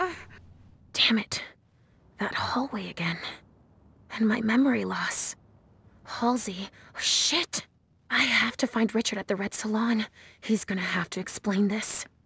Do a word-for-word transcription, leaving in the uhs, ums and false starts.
Damn it. That hallway again. And my memory loss. Halsey. Oh, shit. I have to find Richard at the Red Salon. He's gonna have to explain this.